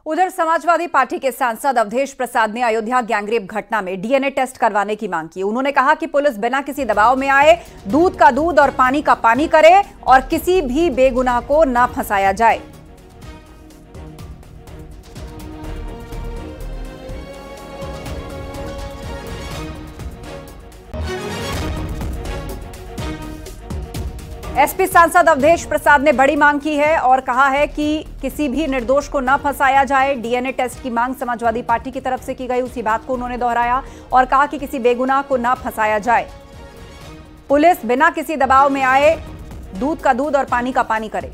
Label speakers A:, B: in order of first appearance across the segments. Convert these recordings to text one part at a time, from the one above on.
A: उधर समाजवादी पार्टी के सांसद अवधेश प्रसाद ने अयोध्या गैंगरेप घटना में डीएनए टेस्ट करवाने की मांग की। उन्होंने कहा कि पुलिस बिना किसी दबाव में आए दूध का दूध और पानी का पानी करे और किसी भी बेगुनाह को न फंसाया जाए। एसपी सांसद अवधेश प्रसाद ने बड़ी मांग की है और कहा है कि किसी भी निर्दोष को न फंसाया जाए। डीएनए टेस्ट की मांग समाजवादी पार्टी की तरफ से की गई, उसी बात को उन्होंने दोहराया और कहा कि किसी बेगुनाह को न फंसाया जाए। पुलिस बिना किसी दबाव में आए दूध का दूध और पानी का पानी करे।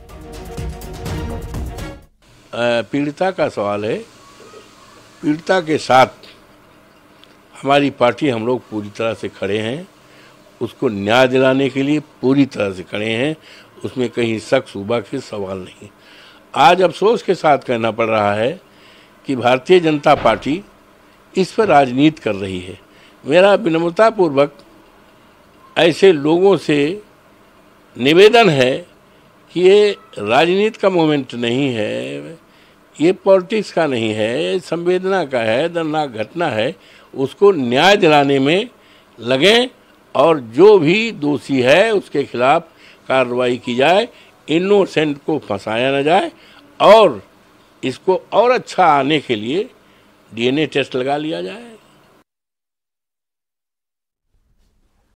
B: पीड़िता का सवाल है। पीड़िता के साथ हमारी पार्टी, हम लोग पूरी तरह से खड़े हैं। उसको न्याय दिलाने के लिए पूरी तरह से खड़े हैं। उसमें कहीं शक शुबा के सवाल नहीं। आज अफसोस के साथ कहना पड़ रहा है कि भारतीय जनता पार्टी इस पर राजनीति कर रही है। मेरा विनम्रतापूर्वक ऐसे लोगों से निवेदन है कि ये राजनीति का मोमेंट नहीं है, ये पॉलिटिक्स का नहीं है, ये संवेदना का है, दर्दनाक घटना है। उसको न्याय दिलाने में लगें और जो भी दोषी है उसके खिलाफ कार्रवाई की जाए। इनोसेंट को फंसाया न जाए और इसको और अच्छा आने के लिए डीएनए टेस्ट लगा लिया जाए।